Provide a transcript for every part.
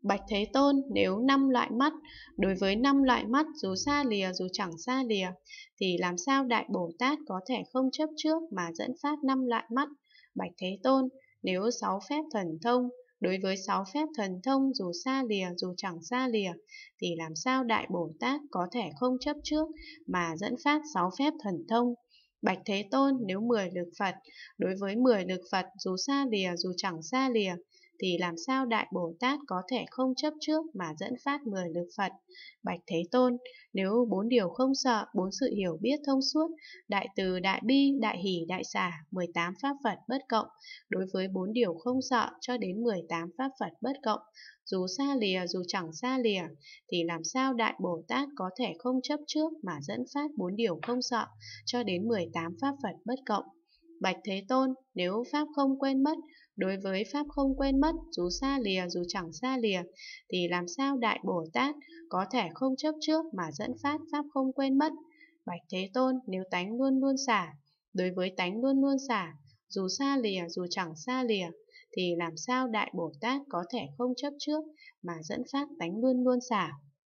Bạch Thế Tôn, nếu 5 loại mắt, đối với 5 loại mắt dù xa lìa dù chẳng xa lìa, thì làm sao Đại Bồ Tát có thể không chấp trước mà dẫn phát 5 loại mắt? Bạch Thế Tôn, nếu 6 phép thần thông, đối với 6 phép thần thông dù xa lìa dù chẳng xa lìa, thì làm sao Đại Bồ Tát có thể không chấp trước mà dẫn phát 6 phép thần thông? Bạch Thế Tôn, nếu 10 lực Phật, đối với 10 lực Phật dù xa lìa dù chẳng xa lìa, thì làm sao Đại Bồ Tát có thể không chấp trước mà dẫn phát 10 lực Phật? Bạch Thế Tôn, nếu 4 điều không sợ, 4 sự hiểu biết thông suốt, đại từ, đại bi, đại hỷ, đại xả, 18 pháp Phật bất cộng, đối với 4 điều không sợ cho đến 18 pháp Phật bất cộng, dù xa lìa dù chẳng xa lìa, thì làm sao Đại Bồ Tát có thể không chấp trước mà dẫn phát 4 điều không sợ cho đến 18 pháp Phật bất cộng? Bạch Thế Tôn, nếu Pháp không quên mất, đối với Pháp không quên mất, dù xa lìa dù chẳng xa lìa, thì làm sao Đại Bồ Tát có thể không chấp trước mà dẫn phát Pháp không quên mất? Bạch Thế Tôn, nếu tánh luôn luôn xả, đối với tánh luôn luôn xả, dù xa lìa dù chẳng xa lìa, thì làm sao Đại Bồ Tát có thể không chấp trước mà dẫn phát tánh luôn luôn xả?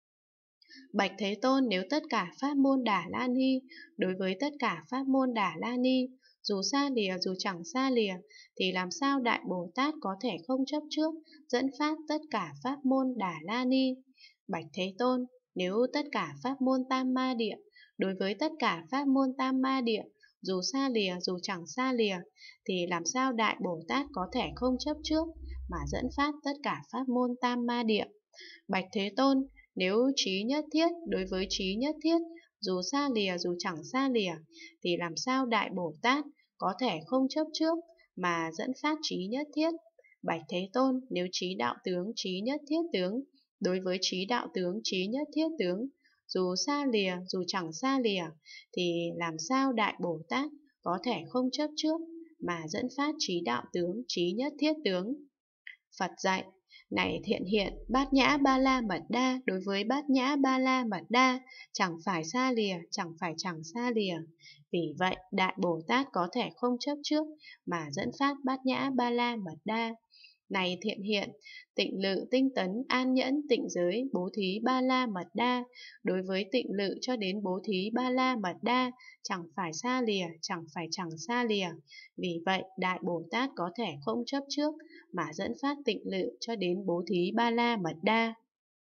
Bạch Thế Tôn, nếu tất cả pháp môn Đà La Ni, đối với tất cả pháp môn Đà La Ni, dù xa lìa dù chẳng xa lìa, thì làm sao Đại Bồ Tát có thể không chấp trước, dẫn phát tất cả pháp môn Đà La Ni? Bạch Thế Tôn, nếu tất cả pháp môn Tam Ma Địa, đối với tất cả pháp môn Tam Ma Địa, dù xa lìa dù chẳng xa lìa, thì làm sao Đại Bồ Tát có thể không chấp trước mà dẫn phát tất cả pháp môn Tam Ma Địa? Bạch Thế Tôn, nếu trí nhất thiết, đối với trí nhất thiết, dù xa lìa dù chẳng xa lìa, thì làm sao Đại Bồ Tát có thể không chấp trước mà dẫn phát trí nhất thiết? Bạch Thế Tôn, nếu trí đạo tướng, trí nhất thiết tướng, đối với trí đạo tướng, trí nhất thiết tướng, dù xa lìa dù chẳng xa lìa, thì làm sao Đại Bồ Tát có thể không chấp trước mà dẫn phát trí đạo tướng, trí nhất thiết tướng? Phật dạy, này thiện hiện, Bát Nhã Ba La Mật Đa, đối với Bát Nhã Ba La Mật Đa, chẳng phải xa lìa, chẳng phải chẳng xa lìa. Vì vậy, Đại Bồ Tát có thể không chấp trước mà dẫn phát Bát Nhã Ba La Mật Đa. Này thiện hiện, tịnh lự, tinh tấn, an nhẫn, tịnh giới, bố thí ba la mật đa, đối với tịnh lự cho đến bố thí ba la mật đa, chẳng phải xa lìa, chẳng phải chẳng xa lìa. Vì vậy, Đại Bồ Tát có thể không chấp trước mà dẫn phát tịnh lự cho đến bố thí ba la mật đa.